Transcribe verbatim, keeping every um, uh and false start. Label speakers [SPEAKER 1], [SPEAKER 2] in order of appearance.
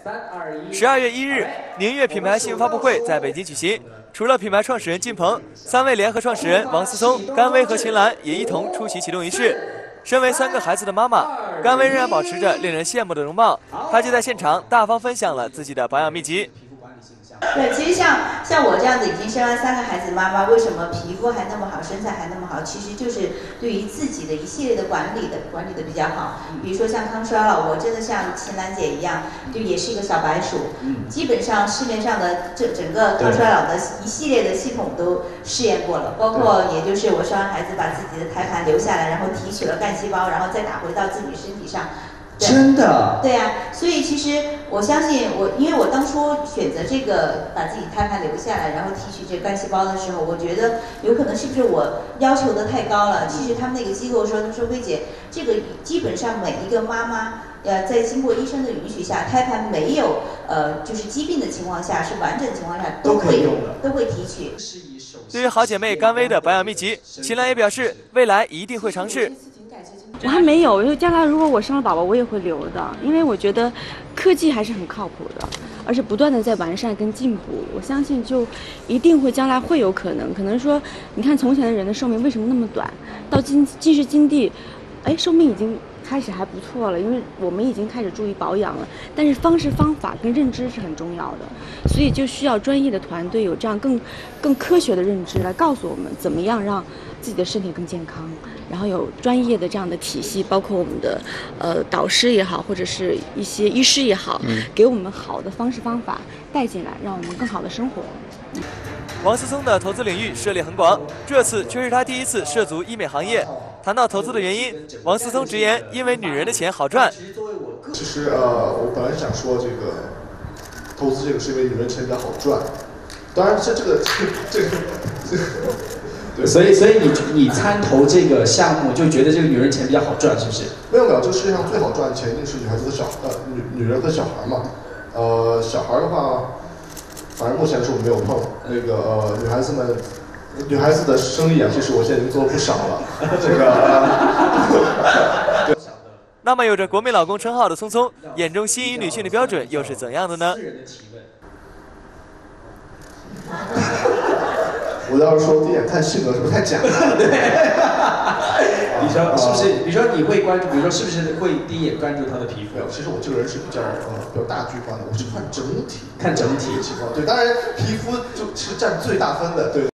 [SPEAKER 1] 十二月一日，宁悦品牌新闻发布会在北京举行。除了品牌创始人靳鹏，三位联合创始人王思聪、甘薇和秦岚也一同出席启动仪式。身为三个孩子的妈妈，甘薇仍然保持着令人羡慕的容貌，她就在现场大方分享了自己的保养秘籍。
[SPEAKER 2] 对，其实像像我这样子已经生完三个孩子妈妈，为什么皮肤还那么好，身材还那么好？其实就是对于自己的一系列的管理的管理的比较好。比如说像抗衰老，我真的像秦岚姐一样，就也是一个小白鼠。基本上市面上的这整个抗衰老的一系列的系统都试验过了，包括也就是我生完孩子把自己的胎盘留下来，然后提取了干细胞，然后再打回到自己身体上。
[SPEAKER 3] 真的？
[SPEAKER 2] 对呀、啊，所以其实我相信我，因为我当初选择这个把自己胎盘留下来，然后提取这个干细胞的时候，我觉得有可能是不是我要求的太高了？其实他们那个机构说，他说薇姐，这个基本上每一个妈妈，呃，在经过医生的允许下，胎盘没有呃就是疾病的情况下，是完整情况下都会
[SPEAKER 3] 都可以用的，
[SPEAKER 2] 都会提取。
[SPEAKER 1] 对于好姐妹甘薇的保养秘籍，秦岚也表示未来一定会尝试。
[SPEAKER 4] 我还没有，因为将来如果我生了宝宝，我也会留的，因为我觉得科技还是很靠谱的，而且不断的在完善跟进步，我相信就一定会将来会有可能，可能说，你看从前的人的寿命为什么那么短，到今今时今地，哎，寿命已经开始还不错了，因为我们已经开始注意保养了，但是方式方法跟认知是很重要的，所以就需要专业的团队有这样更更科学的认知来告诉我们怎么样让自己的身体更健康。 然后有专业的这样的体系，包括我们的呃导师也好，或者是一些医师也好，嗯、给我们好的方式方法带进来，让我们更好的生活。
[SPEAKER 1] 王思聪的投资领域涉猎很广，这次却是他第一次涉足医美行业。谈到投资的原因，王思聪直言，因为女人的钱好赚。
[SPEAKER 5] 其实呃，我本来想说这个投资这个是因为女人钱比较好赚，当然这这个这个这个。
[SPEAKER 3] 所以，所以你你参投这个项目，就觉得这个女人钱比较好赚，是不是？
[SPEAKER 5] 没有没有，这个世界上最好赚的钱一定是女孩子和小呃女女人和小孩嘛。呃，小孩的话，反正目前是我没有碰。那个呃，女孩子们，女孩子的生意啊，其实我现在已经做了不少了。这个。呃、
[SPEAKER 1] 那么，有着国美老公称号的聪聪，眼中心仪女性的标准又是怎样的呢？
[SPEAKER 5] 我要是说第一眼看性格是不是太假了？
[SPEAKER 3] 对。你说是不是？比如说你会关注，比如说是不是会第一眼关注她的皮肤？
[SPEAKER 5] 其实我这个人是比较呃比较大局观的，我是看整体，
[SPEAKER 3] 看整体
[SPEAKER 5] 情况。对，当然皮肤就其实占最大分的，对。